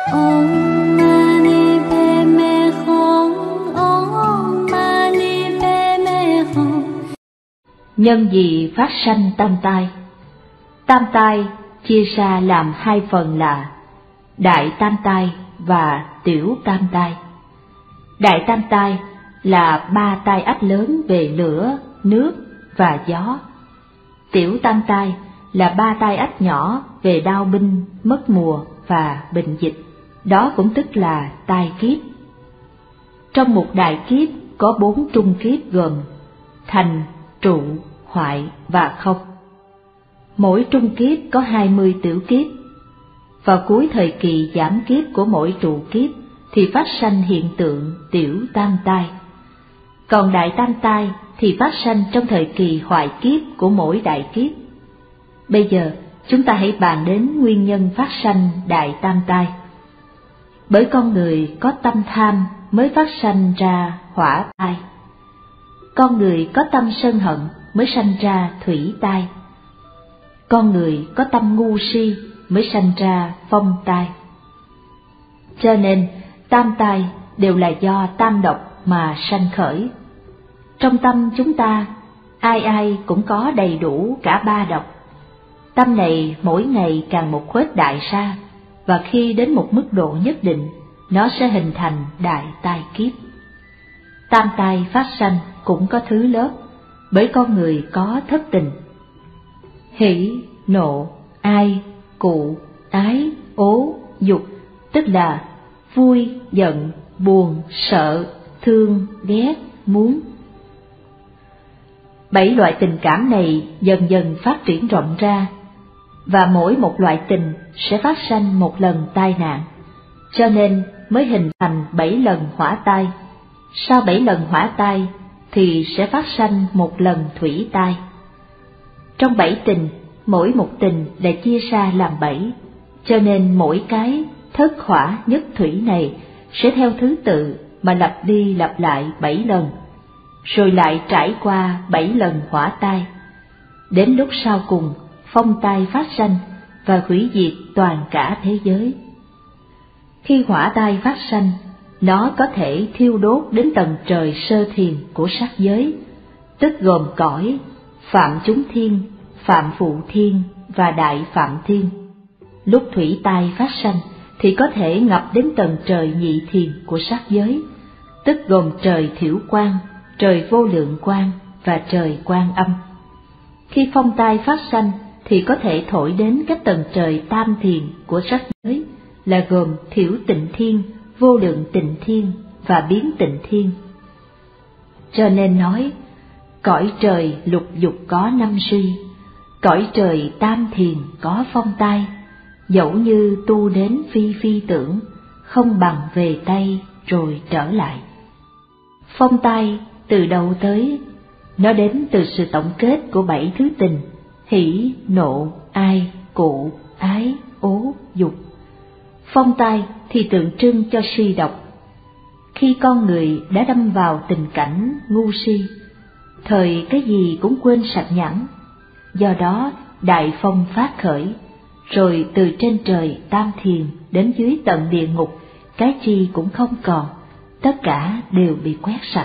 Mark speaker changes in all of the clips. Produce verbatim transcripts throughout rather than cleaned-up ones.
Speaker 1: Om Mani Padme Hum, Om Mani Padme Hum.
Speaker 2: Nhân gì phát sanh tam tai? Tam tai chia ra làm hai phần là đại tam tai và tiểu tam tai. Đại tam tai là ba tai ách lớn về lửa, nước và gió. Tiểu tam tai là ba tai ách nhỏ về đao binh, mất mùa và bệnh dịch. Đó cũng tức là tai kiếp. Trong một đại kiếp có bốn trung kiếp gồm thành, trụ, hoại và không. Mỗi trung kiếp có hai mươi tiểu kiếp. Vào cuối thời kỳ giảm kiếp của mỗi trụ kiếp thì phát sanh hiện tượng tiểu tam tai. Còn đại tam tai thì phát sanh trong thời kỳ hoại kiếp của mỗi đại kiếp. Bây giờ chúng ta hãy bàn đến nguyên nhân phát sanh đại tam tai. Bởi con người có tâm tham mới phát sanh ra hỏa tai. Con người có tâm sân hận mới sanh ra thủy tai. Con người có tâm ngu si mới sanh ra phong tai. Cho nên tam tai đều là do tam độc mà sanh khởi. Trong tâm chúng ta, ai ai cũng có đầy đủ cả ba độc. Tâm này mỗi ngày càng một khuếch đại ra, và khi đến một mức độ nhất định, nó sẽ hình thành đại tai kiếp. Tam tai phát sanh cũng có thứ lớp, bởi con người có thất tình. Hỷ, nộ, ai, cụ, ái, ố, dục, tức là vui, giận, buồn, sợ, thương, ghét, muốn. Bảy loại tình cảm này dần dần phát triển rộng ra, và mỗi một loại tình sẽ phát sanh một lần tai nạn, cho nên mới hình thành bảy lần hỏa tai. Sau bảy lần hỏa tai thì sẽ phát sanh một lần thủy tai. Trong bảy tình, mỗi một tình lại chia ra làm bảy, cho nên mỗi cái thất hỏa nhất thủy này sẽ theo thứ tự mà lặp đi lặp lại bảy lần, rồi lại trải qua bảy lần hỏa tai. Đến lúc sau cùng, phong tai phát sanh và hủy diệt toàn cả thế giới. Khi hỏa tai phát sanh, nó có thể thiêu đốt đến tầng trời sơ thiền của sắc giới, tức gồm cõi Phạm Chúng Thiên, Phạm Phụ Thiên và Đại Phạm Thiên. Lúc thủy tai phát sanh thì có thể ngập đến tầng trời nhị thiền của sắc giới, tức gồm trời Thiểu Quang, trời Vô Lượng Quang và trời Quan Âm. Khi phong tai phát sanh thì có thể thổi đến các tầng trời tam thiền của sắc giới, là gồm Thiểu Tịnh Thiên, Vô Lượng Tịnh Thiên và Biến Tịnh Thiên. Cho nên nói, cõi trời lục dục có năm suy, cõi trời tam thiền có phong tai, dẫu như tu đến phi phi tưởng, không bằng về Tây rồi trở lại. Phong tai từ đâu tới? Nó đến từ sự tổng kết của bảy thứ tình: hỷ, nộ, ai, cụ, ái, ố, dục. Phong tai thì tượng trưng cho si độc. Khi con người đã đâm vào tình cảnh ngu si, thời cái gì cũng quên sạch nhẵn, do đó đại phong phát khởi, rồi từ trên trời tam thiền đến dưới tận địa ngục, cái chi cũng không còn, tất cả đều bị quét sạch.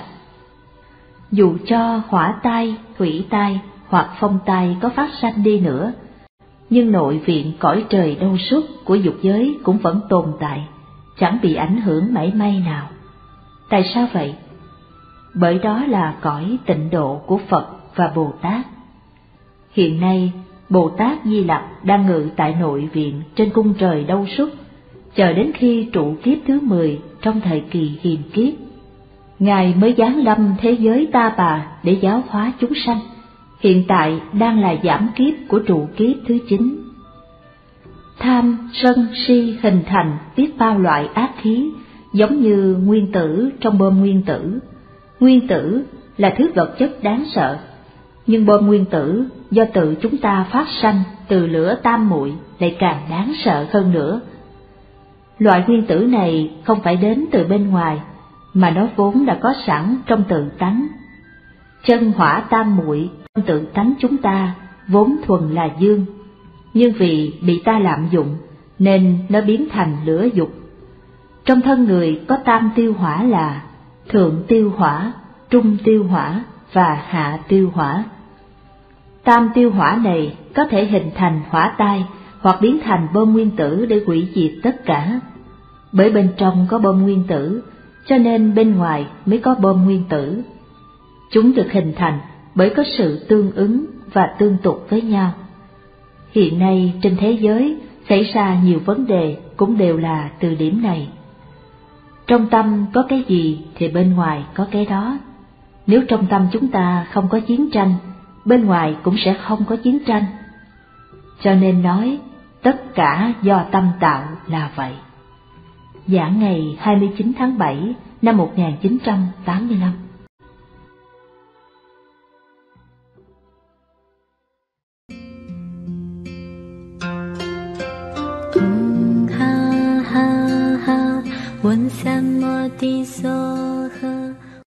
Speaker 2: Dù cho hỏa tai, thủy tai hoặc phong tai có phát sanh đi nữa, nhưng nội viện cõi trời đâu xuất của dục giới cũng vẫn tồn tại, chẳng bị ảnh hưởng mảy may nào. Tại sao vậy? Bởi đó là cõi tịnh độ của Phật và Bồ Tát. Hiện nay, Bồ Tát Di Lặc đang ngự tại nội viện trên cung trời đâu xuất, chờ đến khi trụ kiếp thứ mười trong thời kỳ hiền kiếp, Ngài mới giáng lâm thế giới Ta Bà để giáo hóa chúng sanh. Hiện tại đang là giảm kiếp của trụ kiếp thứ chín. Tham, sân, si hình thành biết bao loại ác khí, giống như nguyên tử trong bom nguyên tử. Nguyên tử là thứ vật chất đáng sợ, nhưng bom nguyên tử do tự chúng ta phát sanh từ lửa tam muội lại càng đáng sợ hơn nữa. Loại nguyên tử này không phải đến từ bên ngoài, mà nó vốn đã có sẵn trong tự tánh. Chân hỏa tam muội trong tự tánh chúng ta vốn thuần là dương, nhưng vì bị ta lạm dụng nên nó biến thành lửa dục, Trong thân người có tam tiêu hỏa là thượng tiêu hỏa, trung tiêu hỏa và hạ tiêu hỏa. Tam tiêu hỏa này có thể hình thành hỏa tai hoặc biến thành bom nguyên tử để hủy diệt tất cả. Bởi bên trong có bom nguyên tử, cho nên bên ngoài mới có bom nguyên tử. Chúng được hình thành bởi có sự tương ứng và tương tục với nhau. Hiện nay trên thế giới xảy ra nhiều vấn đề cũng đều là từ điểm này. Trong tâm có cái gì thì bên ngoài có cái đó. Nếu trong tâm chúng ta không có chiến tranh, bên ngoài cũng sẽ không có chiến tranh. Cho nên nói, tất cả do tâm tạo là vậy. Giảng ngày hai mươi chín tháng bảy năm một nghìn chín trăm tám mươi lăm.
Speaker 1: ha ha ha, 问三摩地梭诃。